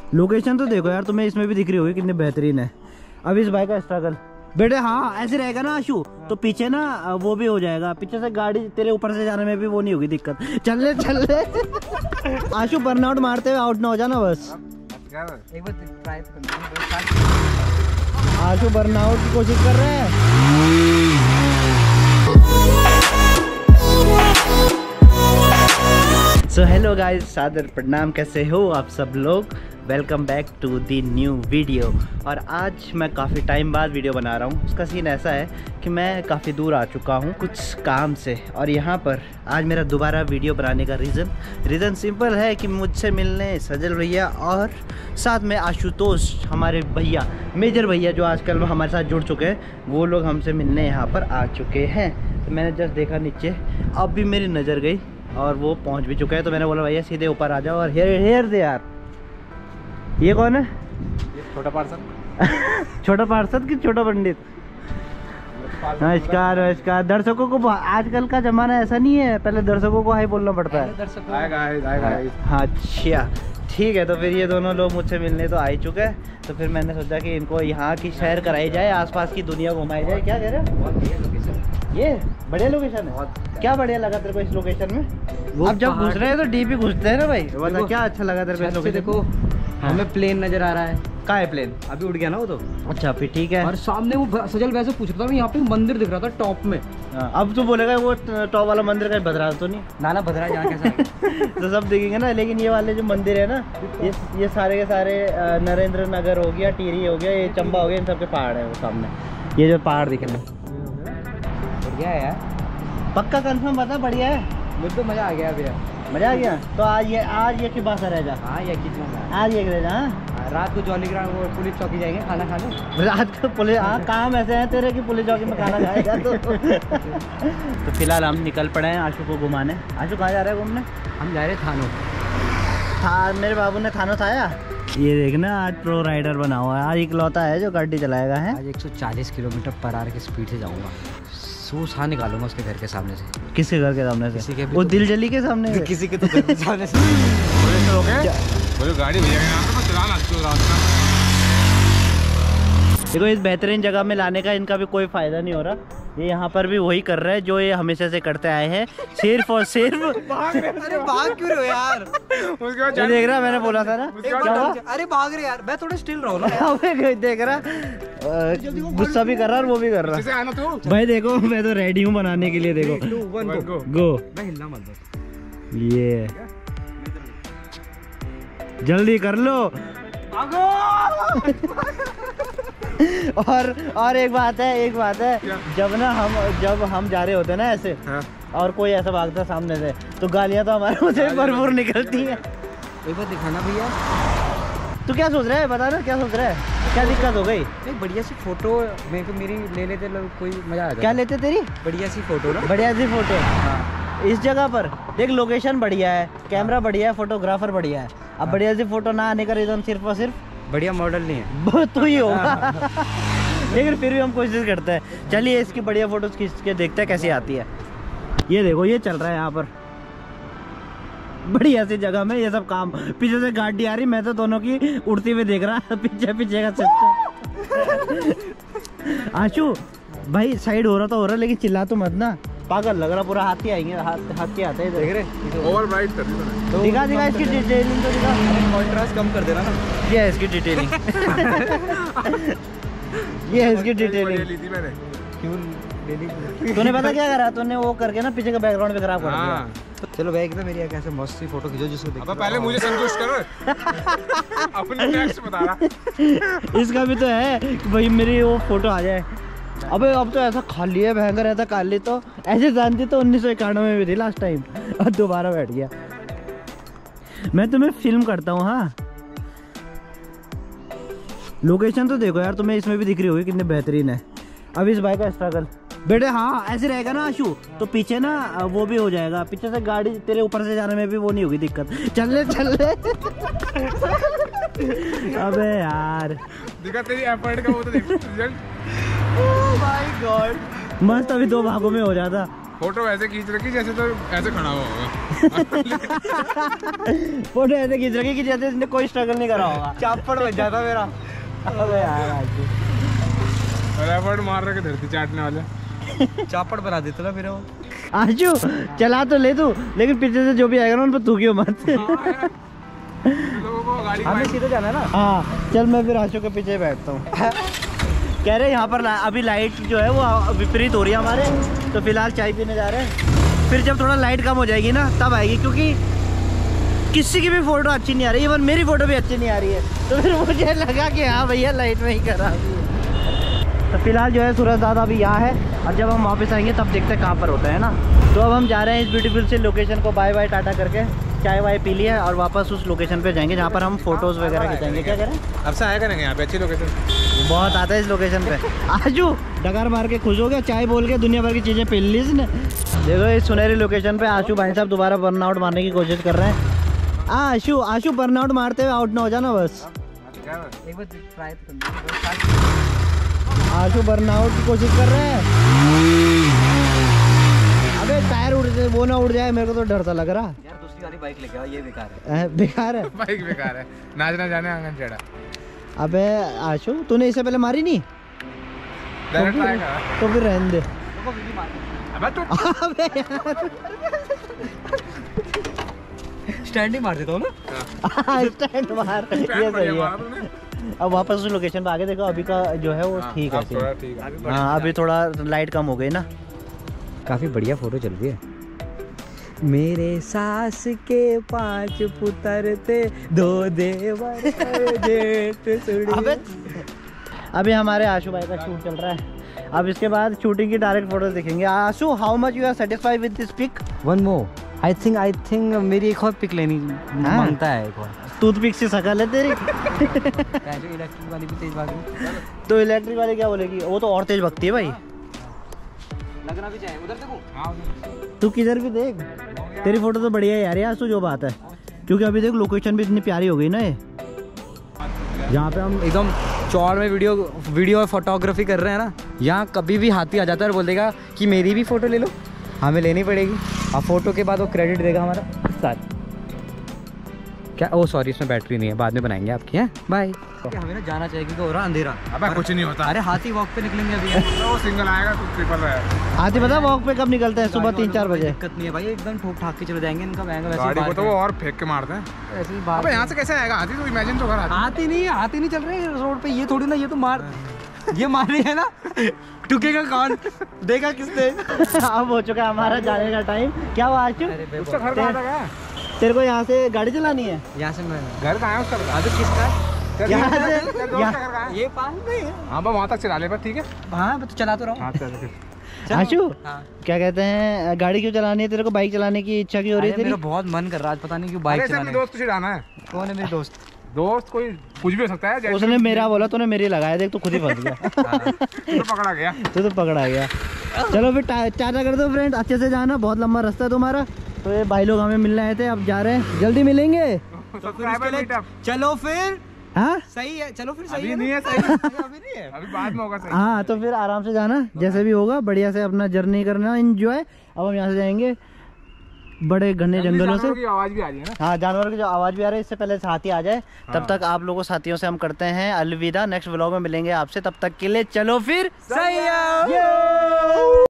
Location तो देखो यार, तुम्हें इसमें भी दिख रही होगी कितनी बेहतरीन है। अब इस बाइक का स्ट्रगल बेटे, हाँ ऐसे रहेगा ना आशु, तो पीछे ना वो भी हो जाएगा, पीछे से गाड़ी तेरे ऊपर से जाने में भी वो नहीं होगी दिक्कत। चल ले आशु, बर्नआउट मारते हुए आउट ना हो जाना बस। एक बार ट्राई करना। आशु बर्नआउट की कोशिश कर रहे हैं। सो हेलो गाइस, सादर प्रणाम, कैसे हो आप सब लोग। Welcome back to the new video. और आज मैं काफ़ी टाइम बाद वीडियो बना रहा हूँ। उसका सीन ऐसा है कि मैं काफ़ी दूर आ चुका हूँ कुछ काम से, और यहाँ पर आज मेरा दोबारा वीडियो बनाने का रीज़न सिंपल है कि मुझसे मिलने सजल भैया और साथ में आशुतोष, हमारे भैया, मेजर भैया जो आजकल हमारे साथ जुड़ चुके हैं, वो लोग हमसे मिलने यहाँ पर आ चुके हैं। तो मैंने जस्ट देखा नीचे, अब भी मेरी नज़र गई और वो पहुँच भी चुके हैं। तो मैंने बोला भैया सीधे ऊपर आ जाओ। और हेयर दे यार, ये कौन है? ये छोटा पार्षद। छोटा पार्षद कि छोटा पंडित? नमस्कार नमस्कार। दर्शकों को, आजकल का जमाना ऐसा नहीं है, पहले दर्शकों को हाई बोलना पड़ता है। हाँ अच्छा ठीक है। तो फिर ये दोनों लोग मुझसे मिलने तो आ ही चुके हैं, तो फिर मैंने सोचा कि इनको यहाँ की सैर कराई जाए, आसपास की दुनिया घुमाई जाए। क्या कह रहे हो? बहुत बढ़िया लोकेशन, ये बढ़िया लोकेशन है। क्या बढ़िया लगा तेरे को इस लोकेशन में? अब जब घुस रहे हैं तो डीपी घुसते हैं ना भाई। बता क्या अच्छा लगा तेरे को इस लोकेशन? देखो हमें प्लेन नजर आ रहा है। कहाँ है प्लेन? अभी उड़ गया ना वो तो। अच्छा फिर ठीक है। और सामने वो सजल वैसे पूछ रहा था, यहाँ पे मंदिर दिख रहा था टॉप में। अब तो बोलेगा वो टॉप वाला मंदिर कहीं भद्रा तो नहीं? नाना भद्रा जहाँ कैसा तो सब देखेंगे ना। लेकिन ये वाले जो मंदिर है ना, ये सारे के सारे नरेंद्र नगर हो गया, टिहरी हो गया, ये चंबा हो गया, इन सब के पहाड़ है वो सामने, ये जो पहाड़ दिख रहे हैं। बढ़िया है यार, पक्का कंफर्म बता? बढ़िया है, मुझे तो मजा आ गया भैया। मजा आ गया। तो आज ये की बात रह जा। हाँ ये कितना आज ये रह जा। रात को जॉली ग्राउंड वो पुलिस चौकी जाएंगे खाना खाने। रात को पुलिस, हाँ काम ऐसे हैं तेरे की पुलिस चौकी में खाना खाएगा तो फिलहाल हम निकल पड़े हैं आशु को घुमाने। आशु कहाँ जा रहे हैं घूमने? हम जा रहे हैं थानो। मेरे बाबू ने थानो थाया। ये देखना आज प्रो राइडर बना हुआ है, आज इकलौता है जो गाड़ी चलाएगा है। आज 140 किलोमीटर पर आवर की स्पीड से जाऊँगा। सूस हाँ निकालूंगा उसके घर के सामने से। किसके घर के सामने से? किसी के वो दिल जली के सामने से? किसी के तो घर के सामने से। बोलो गाड़ी भैया के नाम पे चलाना रास्ता। देखो इस बेहतरीन जगह में लाने का इनका भी कोई फायदा नहीं हो रहा। ये यहाँ पर भी वही कर रहे हैं जो ये हमेशा से करते आए हैं, सिर्फ और सिर्फ भाग क्यों रहे हो यार? उसके बाद देख रहा, मैंने बोला था ना। अरे भाग रहे यार, मैं थोड़ा स्टिल रहा हूँ ना। देख रहा, गुस्सा भी कर रहा और वो भी कर रहा। जैसे आना तू भाई देखो मैं तो रेडी हूँ बनाने के लिए। देखो 2 1 गो। मैं हिलना मत बस। ये जल्दी कर लो। और एक बात है जब हम जा रहे होते हैं ना ऐसे, हाँ। और कोई ऐसा भागता सामने से, तो गालियां तो हमारे मुझे भरपूर निकलती हैं। एक बार दिखाना भैया। तू क्या सोच रहा है? बता ना क्या सोच रहा है, क्या दिक्कत हो गई? एक बढ़िया सी फोटो मेरे को मेरी ले लेते लोग, कोई मजा आ जाता। क्या लेते तेरी? बढ़िया सी फोटो ना। बढ़िया सी फोटो। हाँ। इस जगह पर देख, लोकेशन बढ़िया है, कैमरा बढ़िया है, फोटोग्राफर बढ़िया है। अब बढ़िया सी फोटो ना आने का रीजन सिर्फ और सिर्फ बढ़िया मॉडल नहीं है, तो ही होगा। लेकिन फिर भी हम कोशिश करते हैं। चलिए इसकी बढ़िया फोटोज खींच के देखते हैं कैसी आती है। ये देखो ये चल रहा है यहाँ पर बढ़िया सी जगह में ये सब काम। पीछे से गाड़ी आ रही, मैं तो दोनों की उड़ती हुई देख रहा पीछे का सिस्टम। आशु भाई साइड हो रहा तो हो रहा, लेकिन चिल्ला तो मत ना, पागल लग रहा। पूरा हाथी आएंगे, हाथी आते हैं। देख रहे ओवर ब्राइट कर दी तूने। दिखा इसकी डिटेलिंग तो दिखा। कॉन्ट्रास्ट कम कर देना ना। ये है इसकी डिटेलिंग। ये है इसकी डिटेलिंग। ली थी मैंने। क्यों डेली? तूने पता क्या करा? तूने वो करके ना पीछे का बैकग्राउंड भी खराब कर दिया। हाँ। चलो भाई एकदम मेरी कैसे मस्त सी फोटो खींचो जिसको देख। अब पहले मुझे संतुष्ट कर। अपने नेक्स्ट बता रहा। इसका भी तो है कि भाई मेरी वो फोटो आ जाए। अबे अब तो ऐसा खाली है, भयंकर ऐसा खाली। तो ऐसे जानती तो 1991 में भी थी लास्ट टाइम, और दोबारा बैठ गया। मैं तुम्हें फिल्म करता हूँ। हाँ लोकेशन तो देखो यार, तुम्हें इसमें भी दिख रही होगी कितनी बेहतरीन है। अब इस बाइक का स्ट्रगल बेटे, हाँ ऐसे रहेगा ना आशु, तो पीछे ना वो भी हो जाएगा, पीछे से गाड़ी तेरे ऊपर से जाने में भी वो नहीं होगी दिक्कत। चल ले अबे यार दिखा तेरी एफर्ट का वो तो देख रिजल्ट। ओह माय गॉड, मस्त। अभी 2 भागों में हो जाता। फोटो ऐसे खींच रखी जैसे तो ऐसे खड़ा हुआ होगा। फोटो ऐसे खींच रखी कि जैसे इसने कोई स्ट्रगल नहीं करा होगा। चापड़ बच जाता मेरा। अबे यार आजू रैपर्ड मार रहे धरती चाटने वाले। चापड़ बना देते ना मेरे वो। आजू चला तो ले तू, लेकिन पीछे से जो भी आएगा ना उन पर थूकियो मत। लोगों को गाड़ी हमें सीधे जाना है ना। हाँ चल मैं फिर आशु के पीछे बैठता हूँ। कह रहे यहाँ पर अभी लाइट जो है वो विपरीत हो रही है हमारे, तो फिलहाल चाय पीने जा रहे हैं। फिर जब थोड़ा लाइट कम हो जाएगी ना तब आएगी, क्योंकि किसी की भी फोटो अच्छी नहीं आ रही, इवन मेरी फोटो भी अच्छी नहीं आ रही है। तो फिर मुझे लगा कि हाँ भैया लाइट में ही करा। तो फिलहाल जो है सूरज दादा अभी यहाँ है, और जब हम वापस आएंगे तब देखते हैं कहाँ पर होता है ना। तो अब हम जा रहे हैं इस ब्यूटीफुल से लोकेशन को बाय बाय टाटा करके, चाय वाय पी लिया और वापस उस लोकेशन पे जाएंगे जहाँ पर हम फोटोज़ वगैरह खिंचाएंगे। क्या करें, अब से आया करेंगे यहाँ पे, अच्छी लोकेशन बहुत आता है इस लोकेशन पे। आजू डकार मार के खुश हो गया, चाय बोल के दुनिया भर की चीज़ें पी ली इसने। देखो इस सुनहरी लोकेशन पे आशु भाई साहब दोबारा बर्नआउट मारने की कोशिश कर रहे हैं। आशु बर्नआउट मारते हुए आउट ना हो जाना बस। एक बार ट्राई तो आशु बर्नआउट की कोशिश कर रहे हैं। अबे टायर उड़ जाए, वो ना उड़ जाए, मेरे को तो डर सा लग रहा। यार दूसरी वाली बाइक लेके आओ, ये बेकार है। बेकार है बाइक बेकार है, नाचना जाने आंगन चढ़ा। अबे आशु तूने इससे पहले मारी नहीं? डायरेक्ट ट्राई करा। तो फिर रहने दे। अबे तू अबे यार स्टैंड ही मार देता हूँ ना। स्टैंड मार, ये सही है। अब वापस उस लोकेशन पे आगे देखो, अभी का जो है वो ठीक है। थोड़ा ठीक है। हाँ अभी थोड़ा लाइट कम हो गई ना। काफी बढ़िया फोटो चल रही है। मेरे सास के 5 पुत्र थे, 2 देवर जेठ सुड़ी। अभी हमारे आशु भाई का शूट चल रहा है। अब इसके बाद शूटिंग की डायरेक्ट फोटो दिखेंगे। Ashu how much you are satisfied with this pic? One more. I think मेरी एक और पिक लेनी मांगता है। एक और टूथपिक से शकल है तेरी। इलेक्ट्रिक वाली भी तेज भागी। तो इलेक्ट्रिक वाली क्या बोलेगी, वो तो और तेज भगती है भाई। लगना भी चाहिए। उधर देखो, तू किधर भी देख, तेरी फोटो तो बढ़िया है यार। आशु जो बात है, क्योंकि अभी देख लोकेशन भी इतनी प्यारी हो गई ना ये। जहाँ पे हम एकदम चौड़ में वीडियो और फोटोग्राफी कर रहे हैं ना, यहाँ कभी भी हाथी आ जाता है और बोलेगा कि मेरी भी फोटो ले लो। हमें लेनी पड़ेगी, और फोटो के बाद वो क्रेडिट देगा हमारा साथ। क्या ओ सॉरी, इसमें बैटरी नहीं है, बाद में बनाएंगे आपकी। हैं बाय। हमें ना जाना चाहिए क्योंकि हो रहा अंधेरा। अबे कुछ नहीं होता। अरे हाथी वॉक पे निकलेंगे अभी। वो सिंगल आएगा तो ट्रिपल रहेगा। हाथी पता वॉक पे कब निकलते हैं? सुबह 3-4 बजे। दिक्कत नहीं है भाई, एकदम ठोक ठाक के चले जाएंगे। इनका महंगा वैसे गाड़ी को तो वो और फेंक के मारते हैं। ऐसे ही बात। अबे यहाँ से कैसे आएगा हाथी? तो इमेजिन तो कर। हाथी नहीं चल रहे रोड पे। ये थोड़ी ना, ये तो मार ये मार रही है ना। टुकेगा कौन, देखा किसने। अब हो चुका है हमारा जाने का टाइम। क्या हुआ आशु? उसका घर कहाँ था? क्या तेरे को यहाँ से गाड़ी चलानी है? यहाँ से मैं घर कहाँ है उसका? आदत किसका है? यहाँ से ये पास में है। हाँ वहाँ तक चला ले पर, ठीक है। हाँ मैं तो चला तो रहा हूँ। हाँ चल। आशु हाँ। क्या कहते हैं, गाड़ी क्यों चलानी है तेरे को? बाइक चलाने की इच्छा क्यों हो रही है तेरी? मेरा बहुत मन कर रहा है, पता नहीं क्यों बाइक अरे चलाने। दोस्त कुछ जाना है। कौन है मेरे दोस्त? दोस्त कोई कुछ भी हो सकता है। उसने मेरा बोला, तूने मेरी लगाया, देख तू खुद ही फंस गया। तो पकड़ा गया। तू तो पकड़ा गया। चलो फिर टाटा कर दो फ्रेंड, अच्छे से जाना, बहुत लंबा रास्ता है तुम्हारा। तो ये भाई लोग हमें मिलने आए थे, अब जा रहे हैं, जल्दी मिलेंगे। Subscriber meetup. चलो फिर हाँ सही है, चलो फिर सही अभी है। नहीं है, सही अभी नहीं है, अभी बाद में होगा सही। हाँ तो फिर आराम से जाना, जैसे भी होगा बढ़िया से अपना जर्नी करना, एंजॉय। अब हम यहाँ से जाएंगे बड़े घने जंगलों से। की आवाज भी आ रही है ना? हाँ जानवर की जो आवाज़ भी आ रही है। इससे पहले साथी आ जाए, तब तक आप लोगों साथियों से हम करते हैं अलविदा। नेक्स्ट व्लॉग में मिलेंगे आपसे, तब तक के लिए चलो फिर सही है।